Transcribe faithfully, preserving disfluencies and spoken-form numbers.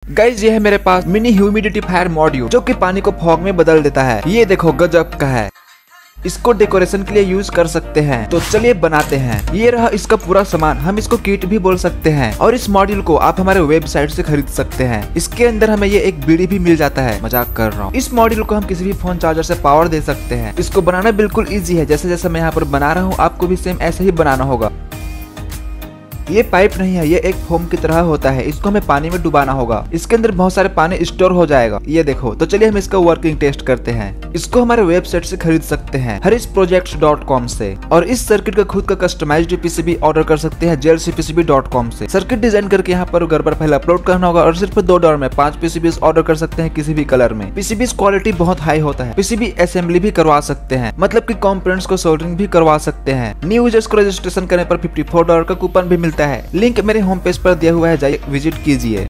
Guys ये है मेरे पास मिनी ह्यूमिडिफायर मॉड्यूल जो कि पानी को फॉग में बदल देता है। ये देखो गजब का है। इसको डेकोरेशन के लिए यूज कर सकते हैं। तो चलिए बनाते हैं। ये रहा इसका पूरा सामान, हम इसको किट भी बोल सकते हैं। और इस मॉड्यूल को आप हमारे वेबसाइट से खरीद सकते हैं। इसके अंदर हमें ये एक बीड़ी भी मिल जाता है, मजाक कर रहा हूँ। इस मॉड्यूल को हम किसी भी फोन चार्जर से पावर दे सकते हैं। इसको बनाना बिल्कुल इजी है, जैसे जैसे मैं यहाँ पर बना रहा हूँ आपको भी सेम ऐसे ही बनाना होगा। ये पाइप नहीं है, ये एक फोम की तरह होता है। इसको हमें पानी में डुबाना होगा। इसके अंदर बहुत सारे पानी स्टोर हो जाएगा, ये देखो। तो चलिए हम इसका वर्किंग टेस्ट करते हैं। इसको हमारे वेबसाइट से खरीद सकते हैं, हरीश प्रोजेक्ट्स डॉट कॉम से। और इस सर्किट का खुद का कस्टमाइज्ड पीसीबी ऑर्डर कर सकते हैं JL C PCB dot com से। सर्किट डिजाइन करके यहाँ पर घर पर पहले अपलोड करना होगा और सिर्फ दो डॉलर में पांच पीसीबी ऑर्डर कर सकते हैं किसी भी कलर में। पीसीबी क्वालिटी बहुत हाई होता है। पीसीबी असेंबली भी करवा सकते हैं, मतलब की कंपोनेंट्स को सोल्डरिंग भी करवा सकते हैं। न्यू यूजर्स को रजिस्ट्रेशन करने पर फिफ्टी फोर डॉलर का कूपन भी मिलता है। लिंक मेरे होम पेज पर दिया हुआ है, जाइए विजिट कीजिए।